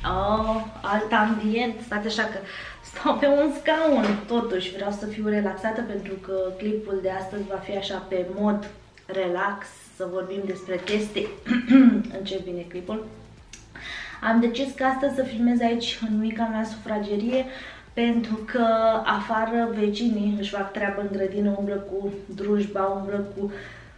alt ambient, stați așa că stau pe un scaun. Totuși vreau să fiu relaxată pentru că clipul de astăzi va fi așa pe mod relax, să vorbim despre chestii. Încep bine clipul. Am decis că astăzi să filmez aici în mica mea sufragerie pentru că afară vecinii își fac treabă în grădină, umblă cu drujba, umblă cu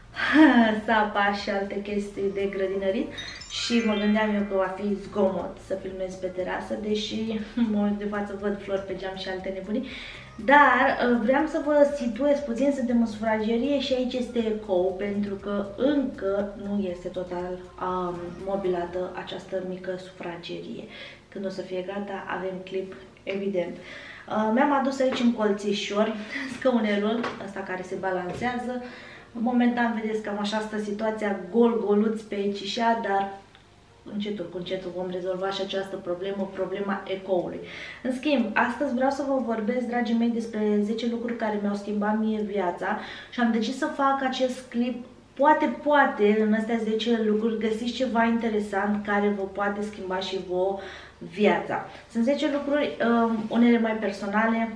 sapa și alte chestii de grădinărit și mă gândeam eu că va fi zgomot să filmez pe terasă, deși în momentul de față văd flori pe geam și alte nebunii. Dar vreau să vă situez puțin, suntem în sufragerie și aici este ecou, pentru că încă nu este total mobilată această mică sufragerie. Când o să fie gata, avem clip, evident. Mi-am adus aici în colțișor scaunelul ăsta care se balancează. Momentan vedeți cam așa stă situația, gol-goluț pe aici și așa, dar încetul cu încetul vom rezolva și această problemă, problema ecoului. În schimb, astăzi vreau să vă vorbesc, dragii mei, despre 10 lucruri care mi-au schimbat mie viața și am decis să fac acest clip. Poate, în astea 10 lucruri găsiți ceva interesant care vă poate schimba și vouă viața. Sunt 10 lucruri, unele mai personale,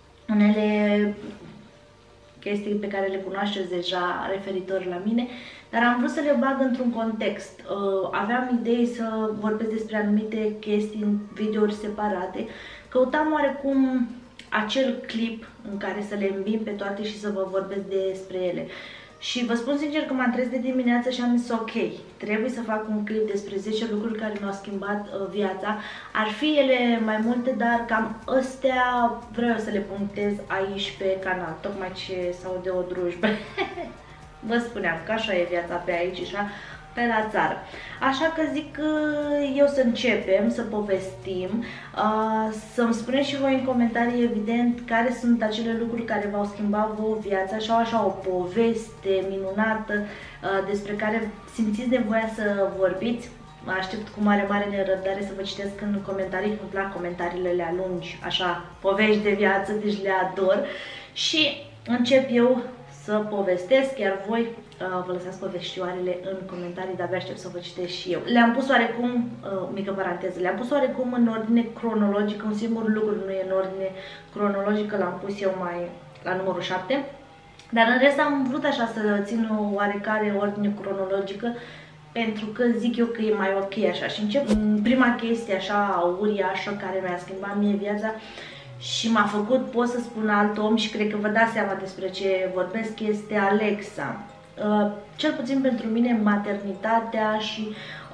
unele chestii pe care le cunoașteți deja referitor la mine, dar am vrut să le bag într-un context. Aveam idei să vorbesc despre anumite chestii în videouri separate. Căutam oarecum acel clip în care să le îmbin pe toate și să vă vorbesc despre ele. Și vă spun sincer că m-am trezit de dimineață și am zis ok, trebuie să fac un clip despre 10 lucruri care mi-au schimbat viața. Ar fi ele mai multe, dar cam astea vreau să le punctez aici pe canal, tocmai ce s-au de o drujbă. Vă spuneam că așa e viața pe aici, așa, pe la țară. Așa că zic că eu să începem, să povestim, să-mi spuneți și voi în comentarii, evident, care sunt acele lucruri care v-au schimbat vouă viața, așa o poveste minunată despre care simțiți nevoia să vorbiți. Mă aștept cu mare nerăbdare să vă citesc în comentarii, îmi plac comentariile alea lungi, așa, povești de viață, deci le ador. Și încep eu să povestesc, iar voi vă lăsați povestioarele în comentarii, de-abia aștept să vă citesc și eu. Le-am pus oarecum, mică paranteză, le-am pus oarecum în ordine cronologică, un singur lucru nu e în ordine cronologică, l-am pus eu mai la numărul 7, dar în rest am vrut așa să țin o oarecare ordine cronologică, pentru că zic eu că e mai ok așa. Și încep prima chestie așa uriașă care mi-a schimbat mie viața și m-a făcut, pot să spun, alt om și cred că vă dați seama despre ce vorbesc, este Alexa. Cel puțin pentru mine maternitatea și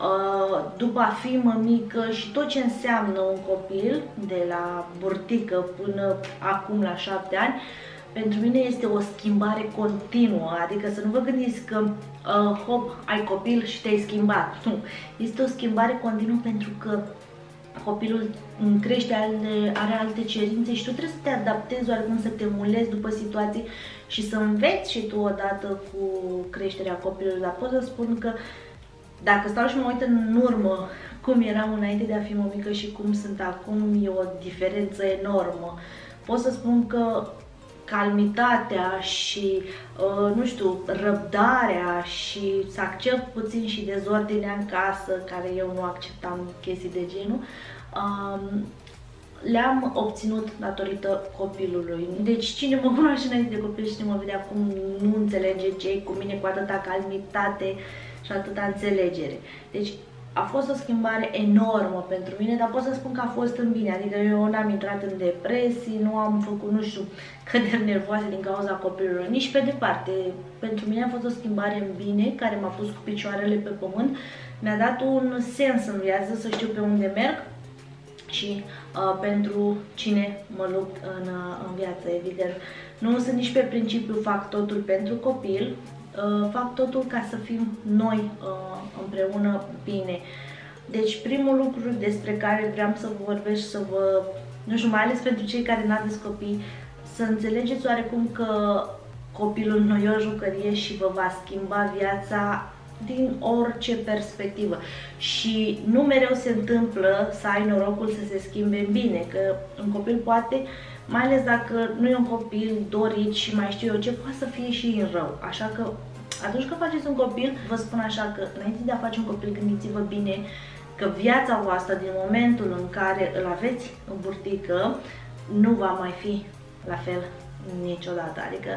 după a fi mămică și tot ce înseamnă un copil de la burtică până acum la 7 ani, pentru mine este o schimbare continuă, adică să nu vă gândiți că hop, ai copil și te-ai schimbat. Nu, este o schimbare continuă pentru că copilul crește, are alte cerințe și tu trebuie să te adaptezi oarecum, să te mulezi după situații și să înveți și tu odată cu creșterea copilului. Dar pot să spun că dacă stau și mă uit în urmă cum eram înainte de a fi mămică și cum sunt acum, e o diferență enormă. Pot să spun că calmitatea și, nu știu, răbdarea și să accept puțin și dezordinea în casă, care eu nu acceptam chestii de genul, le-am obținut datorită copilului. Deci cine mă cunoaște înainte de copil, cine mă vede acum, nu înțelege ce-i cu mine, cu atâta calmitate și atâta înțelegere. Deci a fost o schimbare enormă pentru mine, dar pot să spun că a fost în bine, adică eu n-am intrat în depresii, nu am făcut, nu știu, căderi nervoase din cauza copilului, nici pe departe. Pentru mine a fost o schimbare în bine, care m-a pus cu picioarele pe pământ, mi-a dat un sens în viață, să știu pe unde merg și pentru cine mă lupt în viață, evident. Nu sunt nici pe principiu fac totul pentru copil, fac totul ca să fim noi împreună bine. Deci primul lucru despre care vreau să vă vorbesc și să vă, nu știu, mai ales pentru cei care n-aveți copii, să înțelegeți oarecum că copilul nu e o jucărie și vă va schimba viața din orice perspectivă. Și nu mereu se întâmplă să ai norocul să se schimbe în bine, că un copil poate, mai ales dacă nu e un copil dorit și mai știu eu ce, poate să fie și în rău. Așa că atunci când faceți un copil, vă spun așa că înainte de a face un copil, gândiți-vă bine că viața voastră din momentul în care îl aveți în burtică nu va mai fi la fel niciodată. Adică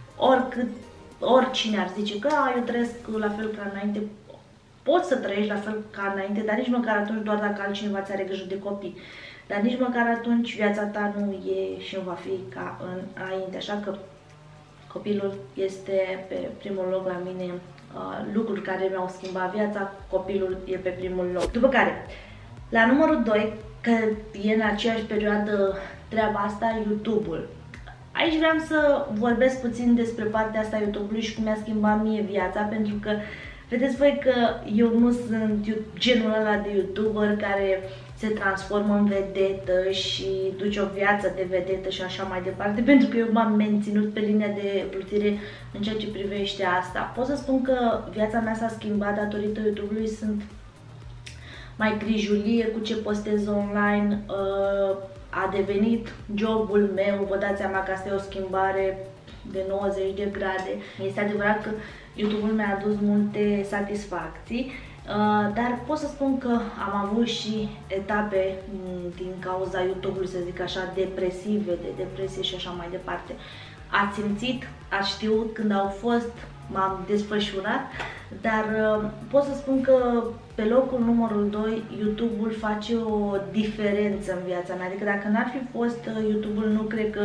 oricine ar zice că eu trăiesc la fel ca înainte, poți să trăiești la fel ca înainte, dar nici măcar atunci doar dacă altcineva ți are grijă de copii. Dar nici măcar atunci viața ta nu e și nu va fi ca înainte. Așa că copilul este pe primul loc la mine. Lucruri care mi-au schimbat viața, copilul e pe primul loc. După care, la numărul 2, că e în aceeași perioadă treaba asta, YouTube-ul. Aici vreau să vorbesc puțin despre partea asta YouTube-ului și cum mi-a schimbat mie viața, pentru că vedeți voi că eu nu sunt genul ăla de YouTuber care se transformă în vedetă și duce o viață de vedetă și așa mai departe, pentru că eu m-am menținut pe linia de plutire în ceea ce privește asta. Pot să spun că viața mea s-a schimbat datorită YouTube-ului, sunt mai grijulie cu ce postez online, a devenit jobul meu, vă dați seama că asta e o schimbare de 90 de grade. Este adevărat că YouTube-ul mi-a adus multe satisfacții, dar pot să spun că am avut și etape din cauza YouTube-ului, să zic așa, depresive, de depresie și așa mai departe. Ați simțit, ați știut când au fost, m-am desfășurat, dar pot să spun că pe locul numărul 2 YouTube-ul face o diferență în viața mea. Adică dacă n-ar fi fost YouTube-ul, nu cred că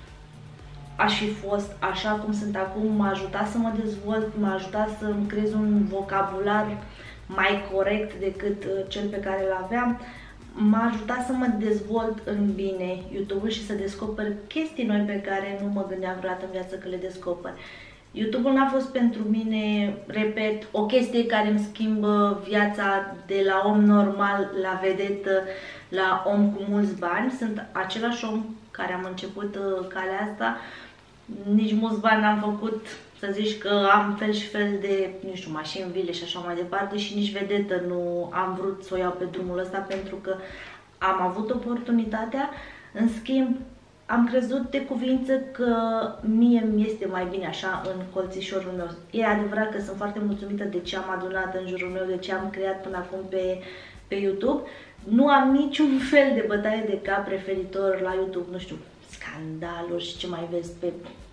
aș fi fost așa cum sunt acum. M-a ajutat să mă dezvolt, m-a ajutat să-mi creez un vocabular mai corect decât cel pe care îl aveam. M-a ajutat să mă dezvolt în bine YouTube-ul și să descoper chestii noi pe care nu mă gândeam vreodată în viață că le descoper. YouTube-ul n-a fost pentru mine, repet, o chestie care îmi schimbă viața de la om normal la vedetă, la om cu mulți bani. Sunt același om care am început calea asta, nici mulți bani n-am făcut, să zici că am fel și fel de, nu știu, mașini, vile și așa mai departe, și nici vedetă nu am vrut să o iau pe drumul ăsta pentru că am avut oportunitatea. În schimb, am crezut de cuvință că mie mi este mai bine așa în colțișorul meu. E adevărat că sunt foarte mulțumită de ce am adunat în jurul meu, de ce am creat până acum pe YouTube. Nu am niciun fel de bătaie de cap referitor la YouTube, nu știu, scandaluri și ce mai vezi pe...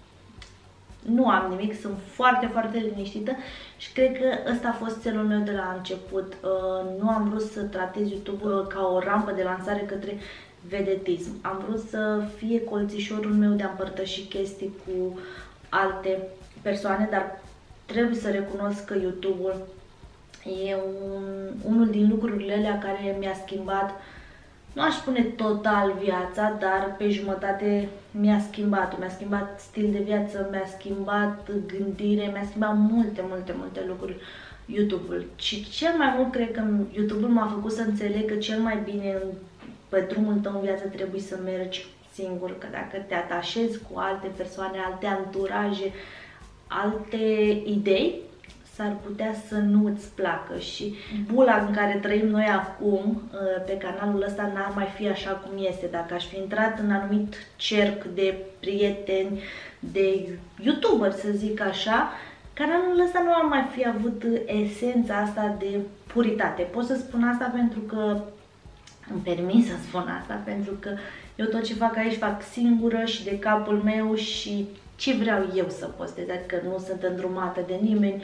Nu am nimic, sunt foarte, foarte liniștită și cred că ăsta a fost țelul meu de la început. Nu am vrut să tratez YouTube ca o rampă de lansare către vedetism. Am vrut să fie colțișorul meu de a împărtăși chestii cu alte persoane, dar trebuie să recunosc că YouTube-ul e unul din lucrurile alea care mi-a schimbat, nu aș spune total viața, dar pe jumătate mi-a schimbat. Mi-a schimbat stil de viață, mi-a schimbat gândire, mi-a schimbat multe, multe, multe lucruri YouTube-ul. Și cel mai mult cred că YouTube-ul m-a făcut să înțeleg că cel mai bine pe drumul tău în viață trebuie să mergi singur, că dacă te atașezi cu alte persoane, alte anturaje, alte idei, s-ar putea să nu îți placă. Și bula în care trăim noi acum pe canalul ăsta n-ar mai fi așa cum este. Dacă aș fi intrat în anumit cerc de prieteni, de youtuberi, să zic așa, canalul ăsta nu ar mai fi avut esența asta de puritate. Pot să spun asta pentru că îmi permis să spun asta, pentru că eu tot ce fac aici fac singură și de capul meu și ce vreau eu să postez, adică nu sunt îndrumată de nimeni,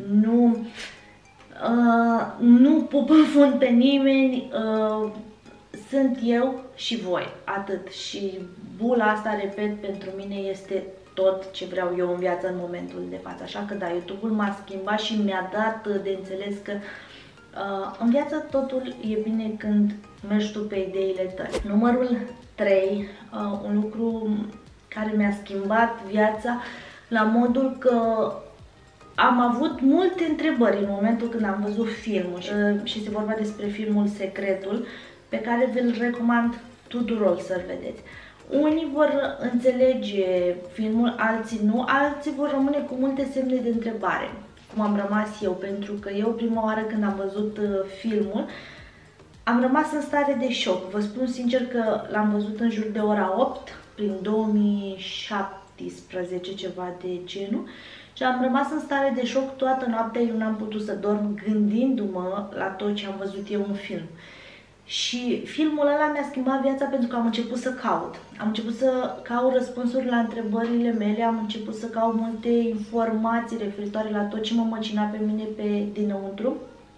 nu pup în fund pe nimeni, sunt eu și voi, atât. Și bula asta, repet, pentru mine este tot ce vreau eu în viață în momentul de față. Așa că da, YouTube-ul m-a schimbat și mi-a dat de înțeles că în viață totul e bine când mergi tu pe ideile tale. Numărul 3, un lucru care mi-a schimbat viața la modul că am avut multe întrebări în momentul când am văzut filmul și se vorba despre filmul Secretul, pe care vi-l recomand tuturor să-l vedeți. Unii vor înțelege filmul, alții nu, alții vor rămâne cu multe semne de întrebare, cum am rămas eu, pentru că eu prima oară când am văzut filmul am rămas în stare de șoc. Vă spun sincer că l-am văzut în jur de ora 8, prin 2017, ceva de genul, și am rămas în stare de șoc toată noaptea, eu n-am putut să dorm gândindu-mă la tot ce am văzut eu în film. Și filmul ăla mi-a schimbat viața pentru că am început să caut. Am început să caut răspunsuri la întrebările mele, am început să caut multe informații referitoare la tot ce mă măcina pe mine pe dinăuntru.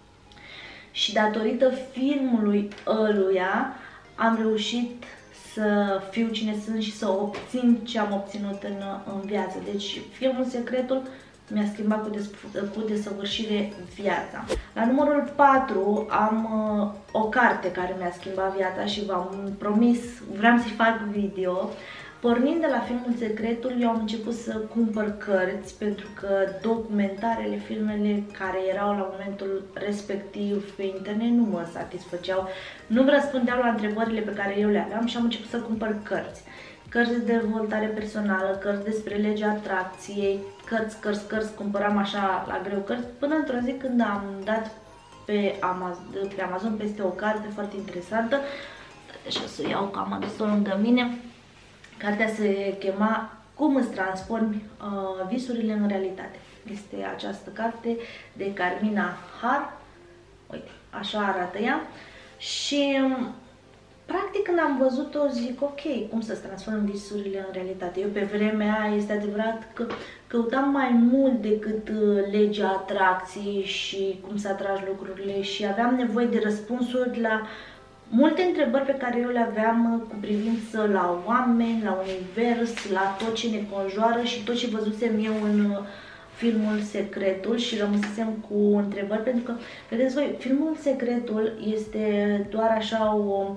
Și datorită filmului ăluia am reușit să fiu cine sunt și să obțin ce am obținut în viață. Deci filmul Secretul mi-a schimbat cu desăvârșire viața. La numărul 4 am o carte care mi-a schimbat viața și v-am promis, vreau să-i fac video. Pornind de la filmul Secretul, eu am început să cumpăr cărți pentru că documentarele, filmele care erau la momentul respectiv pe internet nu mă satisfăceau, nu răspundeau la întrebările pe care eu le aveam și am început să cumpăr cărți. Cărți de dezvoltare personală, cărți despre legea atracției, cărți, cumpăram așa la greu cărți, până într-o zi când am dat pe Amazon peste o carte foarte interesantă, și o să o iau că am adus-o lângă mine. Cartea se chema Cum îți transformi visurile în realitate. Este această carte de Carmina Har, uite, așa arată ea și practic când am văzut-o zic ok, cum să-ți transform visurile în realitate. Eu pe vremea aia, este adevărat că căutam mai mult decât legea atracției și cum să atragi lucrurile și aveam nevoie de răspunsuri la multe întrebări pe care eu le aveam cu privință la oameni, la univers, la tot ce ne conjoară și tot ce văzusem eu în filmul Secretul și rămăsesem cu întrebări, pentru că, vedeți voi, filmul Secretul este doar așa o...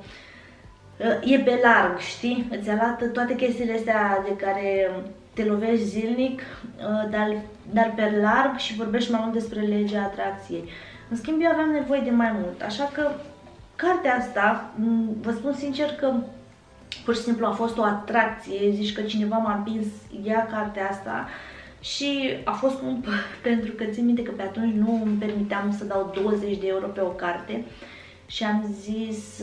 e pe larg, știi? Îți arată toate chestiile astea de care te lovești zilnic, dar pe larg și vorbești mai mult despre legea atracției. În schimb, eu aveam nevoie de mai mult, așa că cartea asta, vă spun sincer că pur și simplu a fost o atracție, zici că cineva m-a împins, ia cartea asta și a fost scumpă, pentru că țin minte că pe atunci nu îmi permiteam să dau 20 de euro pe o carte și am zis,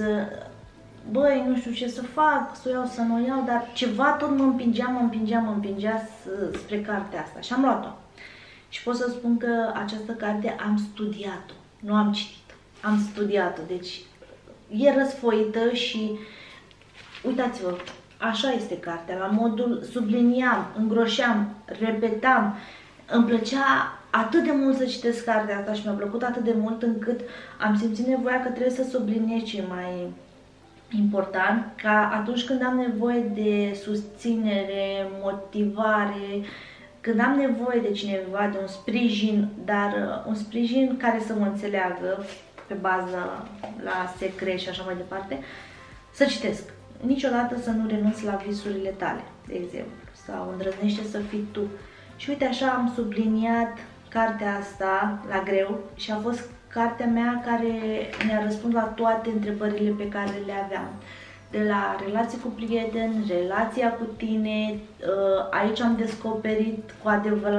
băi, nu știu ce să fac, să o iau, să nu o iau, dar ceva tot mă împingea spre cartea asta și am luat-o. Și pot să spun că această carte am studiat-o, nu am citit-o, am studiat-o, deci e răsfoită și uitați-vă, așa este cartea, la modul subliniam, îngroșeam, repetam, îmi plăcea atât de mult să citesc cartea asta și mi-a plăcut atât de mult încât am simțit nevoia că trebuie să subliniez ce mai important, ca atunci când am nevoie de susținere, motivare, când am nevoie de cineva, de un sprijin, dar un sprijin care să mă înțeleagă pe bază la secret și așa mai departe, să citesc. Niciodată să nu renunți la visurile tale, de exemplu, sau îndrăznește să fii tu. Și uite, așa am subliniat cartea asta la greu și a fost cartea mea care mi-a răspuns la toate întrebările pe care le aveam. De la relații cu prieteni, relația cu tine, aici am descoperit cu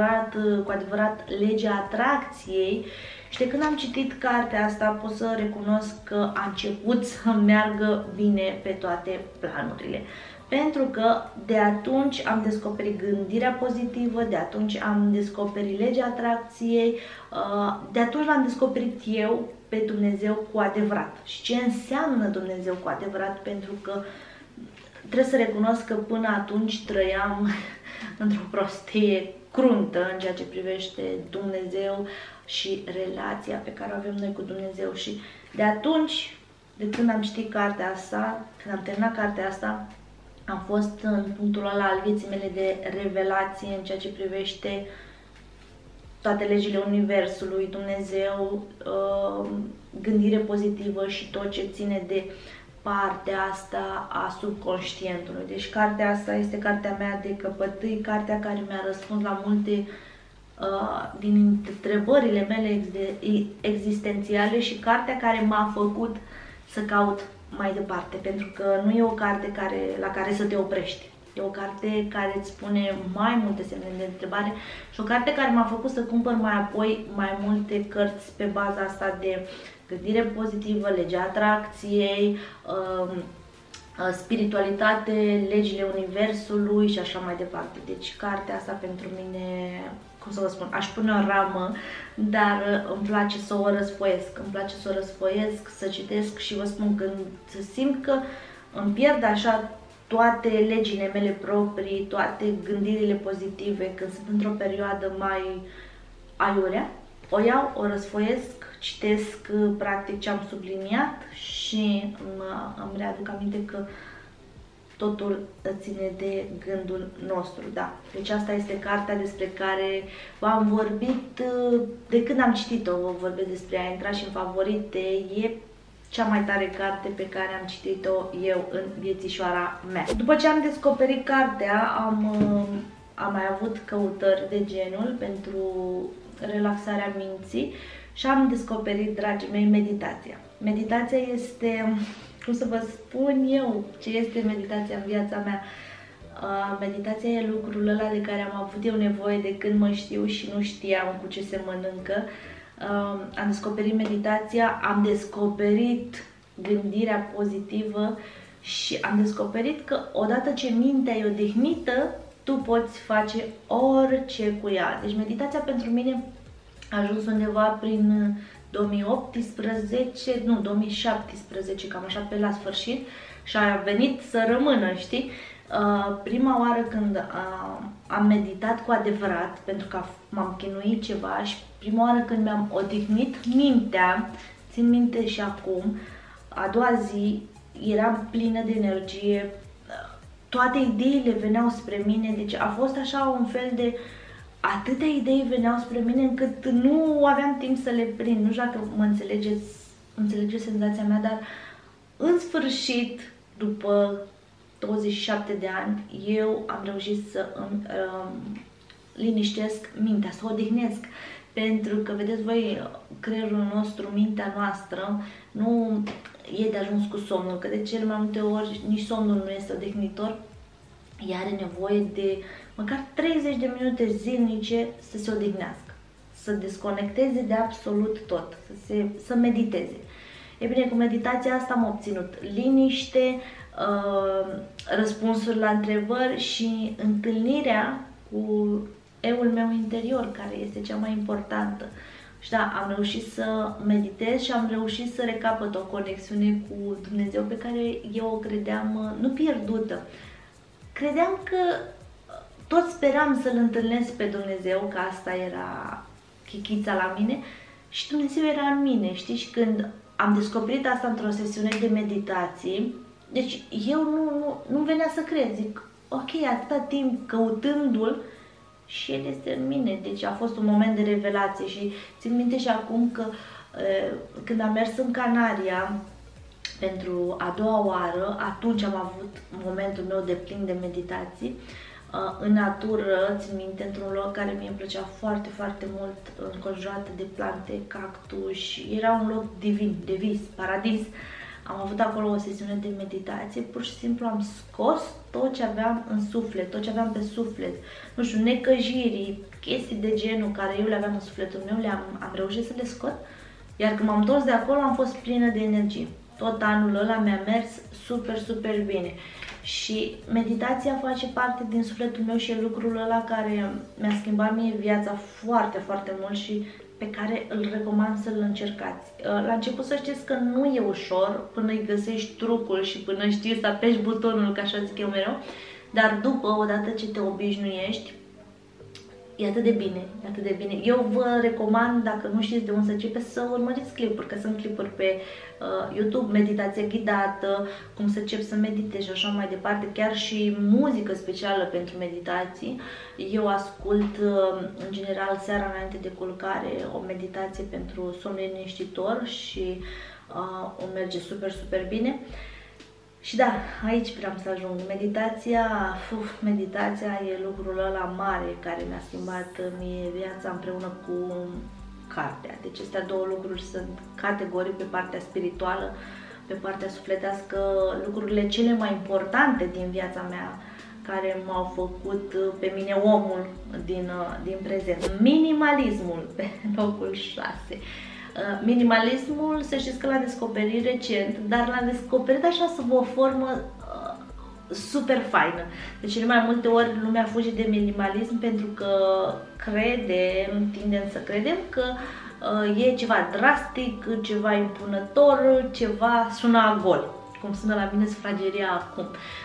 adevărat legea atracției și de când am citit cartea asta pot să recunosc că a început să meargă bine pe toate planurile. Pentru că de atunci am descoperit gândirea pozitivă, de atunci am descoperit legea atracției, de atunci l-am descoperit eu pe Dumnezeu cu adevărat. Și ce înseamnă Dumnezeu cu adevărat, pentru că trebuie să recunosc că până atunci trăiam într-o prostie cruntă în ceea ce privește Dumnezeu și relația pe care o avem noi cu Dumnezeu. Și de atunci, de când am citit cartea asta, când am terminat cartea asta, am fost în punctul ăla al vieții mele de revelație în ceea ce privește toate legile Universului, Dumnezeu, gândire pozitivă și tot ce ține de partea asta a subconștientului. Deci cartea asta este cartea mea de căpătâi, cartea care mi-a răspuns la multe din întrebările mele existențiale și cartea care m-a făcut să caut mai departe, pentru că nu e o carte la care să te oprești. E o carte care îți spune mai multe semne de întrebare și o carte care m-a făcut să cumpăr mai apoi mai multe cărți pe baza asta de gândire pozitivă, legea atracției, spiritualitate, legile Universului și așa mai departe. Deci cartea asta pentru mine cum să vă spun, aș pune o ramă, dar îmi place să o răsfoiesc, să citesc și vă spun că simt că îmi pierd așa toate legile mele proprii, toate gândirile pozitive când sunt într-o perioadă mai aiurea. O iau, o răsfoiesc, citesc practic ce am subliniat și îmi readuc aminte că totul ține de gândul nostru, da. Deci asta este cartea despre care v-am vorbit de când am citit-o, vă vorbesc despre ea, a intrat și în favorite, e cea mai tare carte pe care am citit-o eu în viețișoara mea. După ce am descoperit cartea, am mai avut căutări de genul pentru relaxarea minții și am descoperit, dragii mei, meditația. Meditația este, cum să vă spun eu, ce este meditația în viața mea. Meditația e lucrul ăla de care am avut eu nevoie de când mă știu și nu știam cu ce se mănâncă. Am descoperit meditația, am descoperit gândirea pozitivă și am descoperit că odată ce mintea e odihnită, tu poți face orice cu ea. Deci meditația pentru mine a ajuns undeva prin 2018, nu, 2017, cam așa pe la sfârșit, și a venit să rămână, știi? Prima oară când am meditat cu adevărat, pentru că m-am chinuit ceva, și prima oară când mi-am odihnit mintea, țin minte și acum, a doua zi eram plină de energie, toate ideile veneau spre mine, deci a fost așa un fel de... Atâtea idei veneau spre mine încât nu aveam timp să le prind. Nu știu dacă mă înțelegeți senzația mea, dar în sfârșit, după 27 de ani, eu am reușit să îmi liniștesc mintea, să o odihnesc. Pentru că, vedeți voi, creierul nostru, mintea noastră, nu e de ajuns cu somnul, că de cele mai multe ori nici somnul nu este odihnitor. Ea are nevoie de măcar 30 de minute zilnice să se odihnească, să desconecteze de absolut tot, să mediteze. E bine, cu meditația asta am obținut liniște, răspunsuri la întrebări și întâlnirea cu eul meu interior, care este cea mai importantă. Și da, am reușit să meditez și am reușit să recapăt o conexiune cu Dumnezeu pe care eu o credeam nu pierdută. Credeam că tot speram să-L întâlnesc pe Dumnezeu, că asta era chichița la mine și Dumnezeu era în mine, știi? Și când am descoperit asta într-o sesiune de meditații, deci eu nu venea să cred, zic, ok, atâta timp căutându-L și El este în mine, deci a fost un moment de revelație și țin minte și acum că când am mers în Canaria pentru a doua oară, atunci am avut momentul meu de plin de meditații, în natură, țin minte, într-un loc care mie îmi plăcea foarte, foarte mult, înconjurată de plante, cactus, era un loc divin, de vis, paradis. Am avut acolo o sesiune de meditație, pur și simplu am scos tot ce aveam în suflet, tot ce aveam pe suflet, nu știu, necăjirii, chestii de genul care eu le aveam în sufletul meu, am reușit să le scot, iar când m-am întors de acolo am fost plină de energie. Tot anul ăla mi-a mers super, super bine. Și meditația face parte din sufletul meu și e lucrul ăla care mi-a schimbat mie viața foarte, foarte mult și pe care îl recomand să-l încercați. La început să știți că nu e ușor până îi găsești trucul și până știi să apeși butonul, ca așa zic eu mereu, dar după, odată ce te obișnuiești, e atât de bine, e atât de bine. Eu vă recomand, dacă nu știți de unde să începeți, să urmăriți clipuri, că sunt clipuri pe YouTube, meditație ghidată, cum să încep să meditezi și așa mai departe, chiar și muzică specială pentru meditații. Eu ascult, în general, seara înainte de culcare, o meditație pentru somn liniștitor și merge super, super bine. Și da, aici vreau să ajung. Meditația e lucrul ăla mare care mi-a schimbat mie viața împreună cu cartea. Deci astea două lucruri sunt categorii pe partea spirituală, pe partea sufletească, lucrurile cele mai importante din viața mea, care m-au făcut pe mine omul din prezent. Minimalismul pe locul 6. Minimalismul, să știți că l-am descoperit recent, dar l-am descoperit așa sub o formă super faină. De cele mai multe ori lumea fuge de minimalism pentru că tindem să credem că e ceva drastic, ceva impunător, ceva suna gol, cum sună la mine sufrageria acum.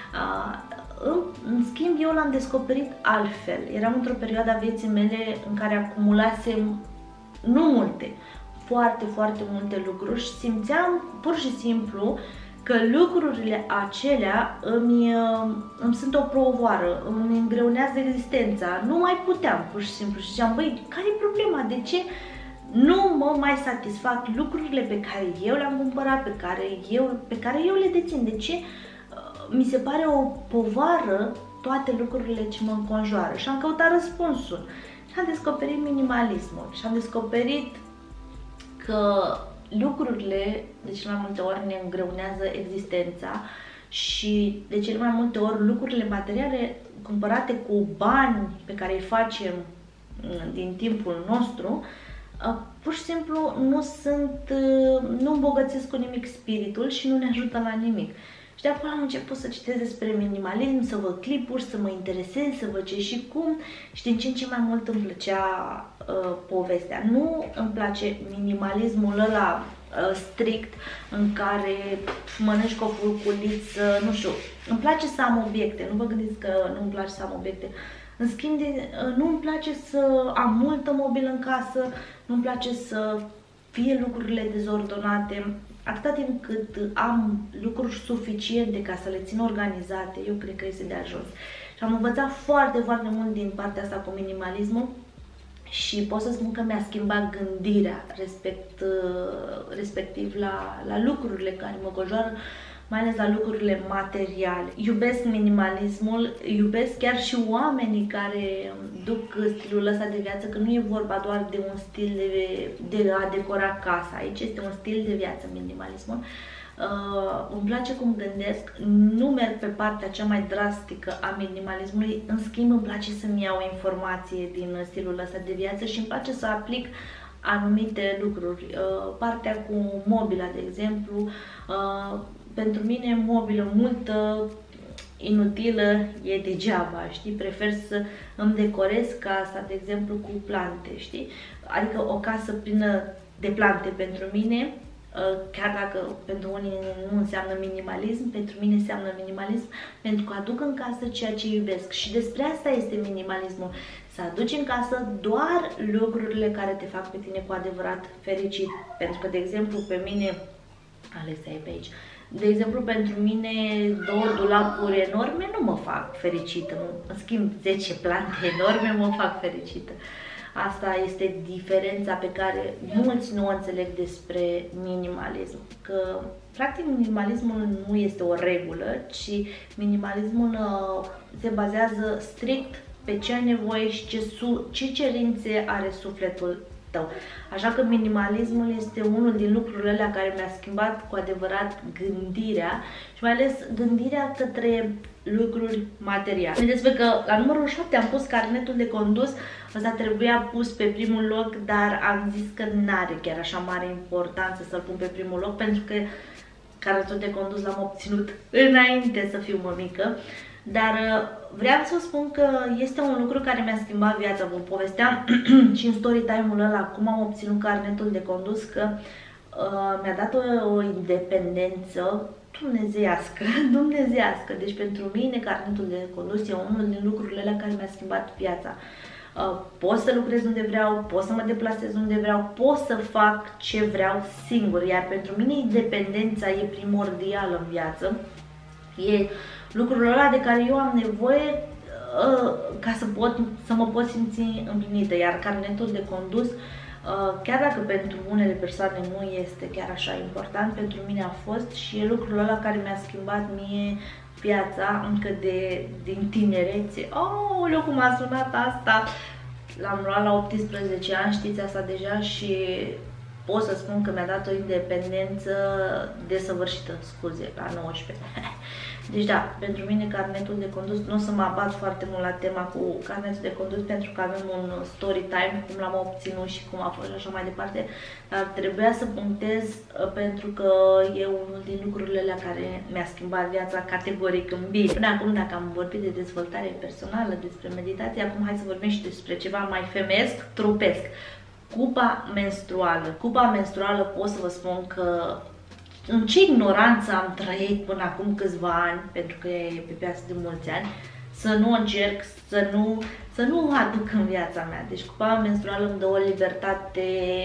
În schimb, eu l-am descoperit altfel. Eram într-o perioadă a vieții mele în care acumulasem, nu multe, foarte multe lucruri și simțeam pur și simplu că lucrurile acelea îmi sunt o provoară, îmi îngreunează existența. Nu mai puteam, pur și simplu. Și ziceam, băi, care e problema? De ce nu mă mai satisfac lucrurile pe care eu le-am cumpărat, pe care eu le dețin? De ce mi se pare o povară toate lucrurile ce mă înconjoară? Și am căutat răspunsul. Și am descoperit minimalismul. Și am descoperit că lucrurile de cele mai multe ori ne îngreunează existența și de cele mai multe ori lucrurile materiale cumpărate cu bani pe care îi facem din timpul nostru, pur și simplu nu îmbogățesc cu nimic spiritul și nu ne ajută la nimic. Și de acolo am început să citesc despre minimalism, să văd clipuri, să mă interesez, să văd ce și cum, și din ce în ce mai mult îmi plăcea povestea. Nu îmi place minimalismul ăla strict în care mănânci cu o furculiță, nu știu. Îmi place să am obiecte, nu vă gândiți că nu îmi place să am obiecte. În schimb, nu îmi place să am multă mobilă în casă, nu îmi place să fie lucrurile dezordonate. Atâta timp cât am lucruri suficiente ca să le țin organizate, eu cred că este de ajuns. Și am învățat foarte mult din partea asta cu minimalismul și pot să spun că mi-a schimbat gândirea respectiv la lucrurile care mă înconjoară, mai ales la lucrurile materiale. Iubesc minimalismul, iubesc chiar și oamenii care duc stilul ăsta de viață, că nu e vorba doar de un stil de a decora casa, aici este un stil de viață minimalismul. Îmi place cum gândesc, nu merg pe partea cea mai drastică a minimalismului, în schimb îmi place să-mi iau informație din stilul ăsta de viață și îmi place să aplic anumite lucruri. Partea cu mobila, de exemplu, pentru mine mobilă multă, inutilă, e degeaba, știi? Prefer să îmi decorez casa, de exemplu, cu plante, știi? Adică o casă plină de plante pentru mine, chiar dacă pentru unii nu înseamnă minimalism, pentru mine înseamnă minimalism, pentru că aduc în casă ceea ce iubesc. Și despre asta este minimalismul. Să aduci în casă doar lucrurile care te fac pe tine cu adevărat fericit. Pentru că, de exemplu, pe mine, Alexa e pe aici, de exemplu, pentru mine 2 dulapuri enorme nu mă fac fericită. În schimb, 10 plante enorme mă fac fericită. Asta este diferența pe care mulți nu o înțeleg despre minimalism. Că, practic, minimalismul nu este o regulă, ci minimalismul se bazează strict pe ce ai nevoie și ce cerințe are sufletul tău. Așa că minimalismul este unul din lucrurile alea care mi-a schimbat cu adevărat gândirea și mai ales gândirea către lucruri materiale. Vedeți că la numărul 7 am pus carnetul de condus, ăsta trebuia pus pe primul loc, dar am zis că n-are chiar așa mare importanță să-l pun pe primul loc, pentru că carnetul de condus l-am obținut înainte să fiu mămică. Dar vreau să spun că este un lucru care mi-a schimbat viața. Vă povesteam și în story time-ul ăla cum am obținut carnetul de condus, că mi-a dat o independență dumnezeiască. Deci pentru mine carnetul de condus e unul din lucrurile alea care mi-a schimbat viața. Pot să lucrez unde vreau, pot să mă deplasez unde vreau, pot să fac ce vreau singur. Iar pentru mine independența e primordială în viață. E lucrul ăla de care eu am nevoie ca să mă pot simți împlinită. Iar carnetul de condus, chiar dacă pentru unele persoane nu este chiar așa important, pentru mine a fost și e lucrul ăla care mi-a schimbat mie viața încă din tinerețe. Oh, cum a sunat asta! L-am luat la 18 ani, știți asta deja, și pot să spun că mi-a dat o independență desăvârșită, scuze, la 19. Deci da, pentru mine carnetul de condus, nu o să mă abat foarte mult la tema cu carnetul de condus pentru că avem un story time, cum l-am obținut și cum a fost și așa mai departe, dar trebuia să punctez pentru că e unul din lucrurile la care mi-a schimbat viața categoric în bine. Până acum, dacă am vorbit de dezvoltare personală, despre meditație, acum hai să vorbim și despre ceva mai femeiesc, trupesc. Cupa menstruală. Cupa menstruală, pot să vă spun că în ce ignoranță am trăit până acum câțiva ani, pentru că e pe piață de mulți ani, să nu încerc, să nu o aduc în viața mea. Deci cupa menstruală îmi dă o libertate,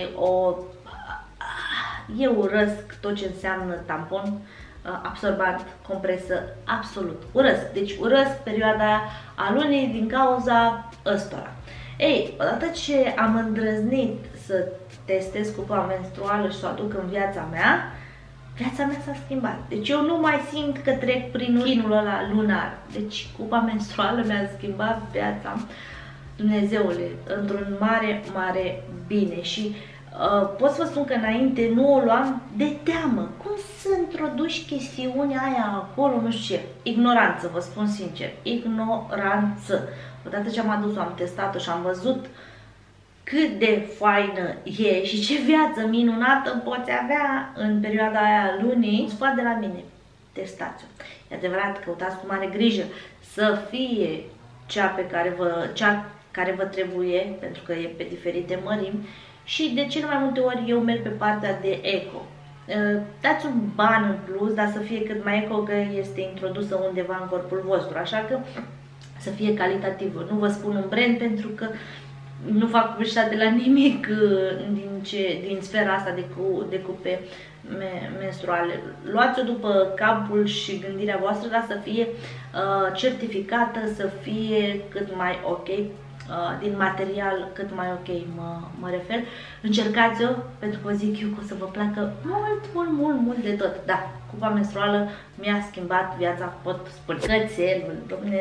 eu urăsc tot ce înseamnă tampon, absorbant, compresă, absolut. Urăsc. Deci urăsc perioada aia a lunii din cauza ăstora. Ei, odată ce am îndrăznit să testez cupa menstruală și să o aduc în viața mea, viața mea s-a schimbat. Deci eu nu mai simt că trec prin chinul ăla lunar. Deci cupa menstruală mi-a schimbat viața, Dumnezeule, într-un mare, mare bine. Și pot să vă spun că înainte nu o luam de teamă. Cum să introduci chestiunea aia acolo, nu știu ce. Ignoranță, vă spun sincer. Ignoranță. Odată ce am adus-o, am testat-o și am văzut cât de faină e și ce viață minunată poți avea în perioada aia lunii, sfat de la mine. Testați-o. E adevărat, căutați cu mare grijă să fie cea care vă trebuie, pentru că e pe diferite mărimi, și de cele mai multe ori eu merg pe partea de eco. Dați un ban în plus, dar să fie cât mai eco, că este introdusă undeva în corpul vostru, așa că să fie calitativă. Nu vă spun un brand pentru că nu fac publicitate de la nimic din sfera asta de cupe menstruale. Luați-o după capul și gândirea voastră, dar să fie certificată, să fie cât mai ok, din material cât mai ok mă refer. Încercați-o, pentru că zic eu că o să vă placă mult de tot. Da, cupa menstruală mi-a schimbat viața, pot spune. Cățelul,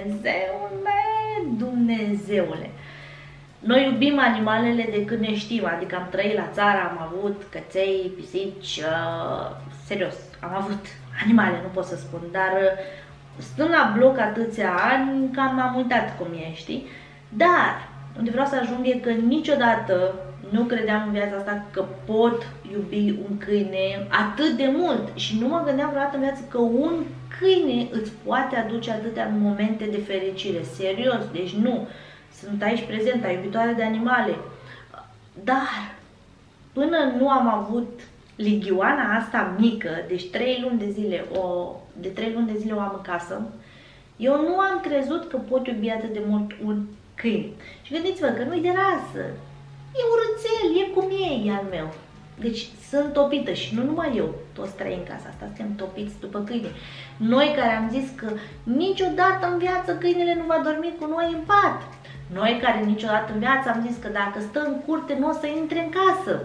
Dumnezeule! Noi iubim animalele de când ne știm, adică am trăit la țară, am avut căței, pisici, serios, am avut animale, nu pot să spun, dar stând la bloc atâția ani, cam m-am uitat cum e, știi? Dar, unde vreau să ajung e că niciodată nu credeam în viața asta că pot iubi un câine atât de mult și nu mă gândeam vreodată în viață că un câine îți poate aduce atâtea momente de fericire, serios, deci nu. Sunt aici prezentă, iubitoare de animale, dar până nu am avut ligioana asta mică, deci 3 luni de zile, de 3 luni de zile o am în casă, eu nu am crezut că pot iubi atât de mult un câine. Și gândiți-vă că nu-i de rasă, e urâțel, e cum e al meu. Deci sunt topită și nu numai eu, toți trei în casa asta, suntem topiți după câine. Noi care am zis că niciodată în viață câinele nu va dormi cu noi în pat. Noi care niciodată în viață am zis că dacă stă în curte nu o să intre în casă.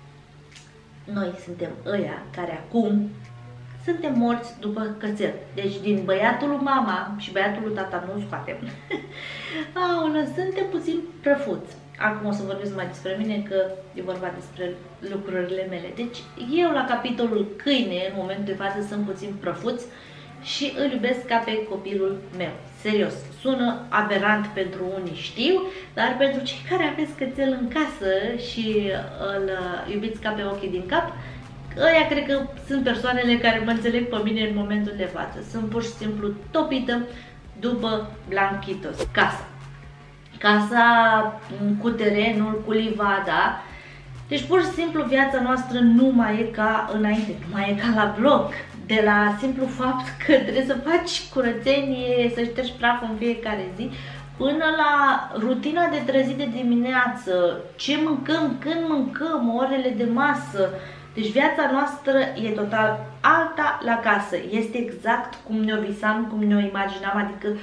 Noi suntem ăia care acum suntem morți după cățel. Deci din băiatul lui mama și băiatul lui tata nu scoatem. Aoleu, suntem puțin prăfuți. Acum o să vorbesc mai despre mine, că e vorba despre lucrurile mele. Deci eu la capitolul câine, în momentul de față, sunt puțin prăfuți și îl iubesc ca pe copilul meu. Serios, sună aberant pentru unii, știu, dar pentru cei care aveți cățel în casă și îl iubiți ca pe ochii din cap, ăia cred că sunt persoanele care mă înțeleg pe mine în momentul de față. Sunt pur și simplu topită după Blanchitos. Casa cu terenul, cu livada. Deci pur și simplu viața noastră nu mai e ca înainte, nu mai e ca la bloc. De la simplu fapt că trebuie să faci curățenie, să ștergi praful în fiecare zi, până la rutina de trezit de dimineață, ce mâncăm, când mâncăm, orele de masă. Deci viața noastră e total alta la casă. Este exact cum ne-o visam, cum ne-o imaginam, adică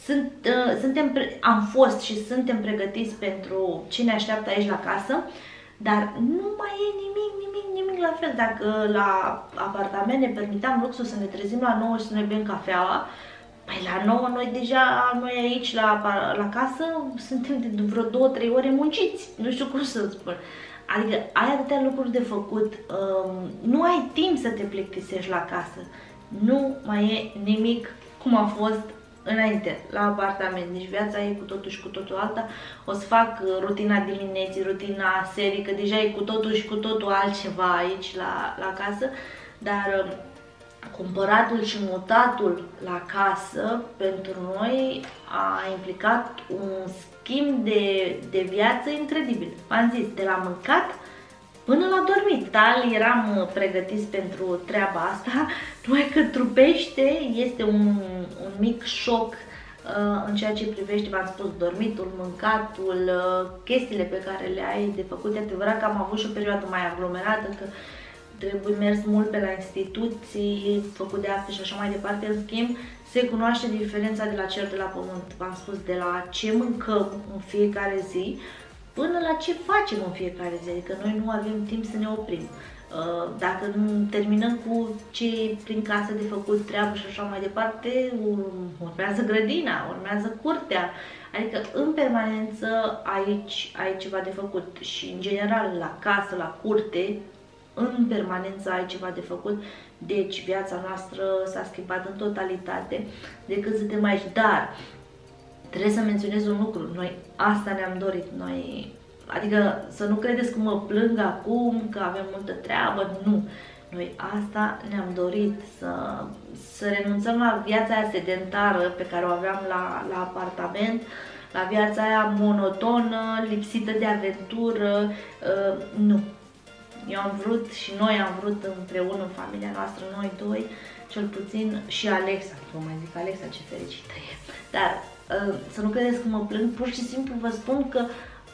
am fost și suntem pregătiți pentru ce ne așteaptă aici la casă, dar nu mai e nimic la fel. Dacă la apartament ne permiteam luxul să ne trezim la 9 și să ne bem cafeaua, păi la 9 noi aici la casă suntem de vreo 2-3 ore munciți, nu știu cum să spun. Adică ai atâtea lucruri de făcut, nu ai timp să te plictisești la casă, nu mai e nimic cum a fost înainte, la apartament. Deci viața e cu totul și cu totul alta. O să fac rutina dimineții, rutina serii, că deja e cu totul și cu totul altceva aici la casă, dar cumpăratul și mutatul la casă pentru noi a implicat un schimb de viață incredibil. V-am zis, de la mâncat până la dormit. Tal eram pregătiți pentru treaba asta, numai că trupește este un mic șoc în ceea ce privește, v-am spus, dormitul, mâncatul, chestiile pe care le ai de făcut. E adevărat că am avut și o perioadă mai aglomerată, că trebuie mers mult pe la instituții, făcut de acte și așa mai departe. În schimb, se cunoaște diferența de la cer de la pământ. V-am spus, de la ce mâncăm în fiecare zi până la ce facem în fiecare zi. Adică noi nu avem timp să ne oprim. Dacă nu terminăm cu ce e prin casă de făcut, treabă și așa mai departe, urmează grădina, urmează curtea. Adică în permanență aici ai ceva de făcut și în general la casă, la curte, în permanență ai ceva de făcut. Deci viața noastră s-a schimbat în totalitate de când suntem aici. Dar trebuie să menționez un lucru, noi asta ne-am dorit, adică să nu credeți că mă plâng acum, că avem multă treabă, nu. Noi asta ne-am dorit, să renunțăm la viața aia sedentară pe care o aveam la apartament, la viața aia monotonă, lipsită de aventură, nu. Eu am vrut și noi am vrut împreună în familia noastră, noi doi, cel puțin, și Alexa, vă mai zic Alexa, ce fericită e. Dar să nu credeți că mă plâng, pur și simplu vă spun că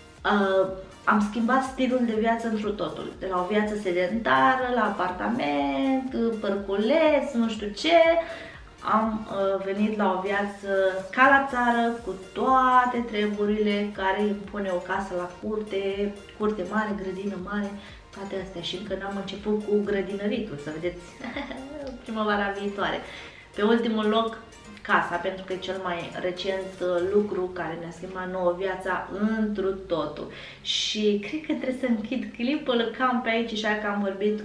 am schimbat stilul de viață întru totul. De la o viață sedentară, la apartament, părculeț, nu știu ce, am venit la o viață ca la țară, cu toate treburile care impune o casă la curte, curte mare, grădină mare, toate astea. Și încă n-am început cu grădinăritul, să vedeți, primăvara viitoare. Pe ultimul loc, casa, pentru că e cel mai recent lucru care ne-a schimbat nouă viața întru totul. Și cred că trebuie să închid clipul cam pe aici, așa că am vorbit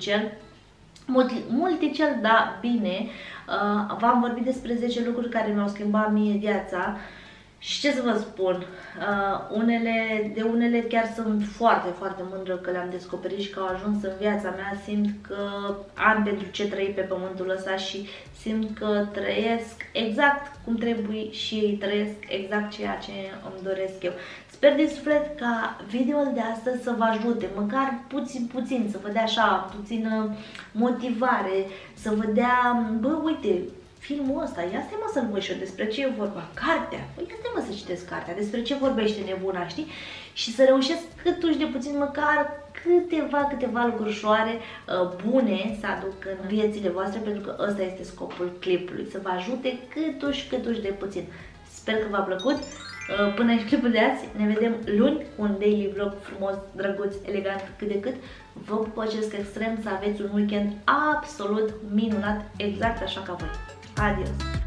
multicel, da, bine. V-am vorbit despre 10 lucruri care mi-au schimbat mie viața. Și ce să vă spun, de unele chiar sunt foarte, foarte mândră că le-am descoperit și că au ajuns în viața mea. Simt că am pentru ce trăi pe pământul ăsta și simt că trăiesc exact cum trebuie și ei trăiesc exact ceea ce îmi doresc eu. Sper din suflet ca videoul de astăzi să vă ajute, măcar puțin, să vă dea așa puțină motivare, să vă dea, bă, uite, filmul ăsta, ia stai mă să-l văd și eu, despre ce e vorba, cartea, păi ia stai mă să citesc cartea, despre ce vorbește nebuna, știi? Și să reușesc câtuși de puțin, măcar câteva lucrușoare bune să aduc în viețile voastre, pentru că ăsta este scopul clipului, să vă ajute câtuși de puțin. Sper că v-a plăcut. Până în clipul de azi, ne vedem luni cu un daily vlog frumos, drăguț, elegant, cât de cât. Vă pupăcesc extrem, să aveți un weekend absolut minunat, exact așa ca voi. Adios!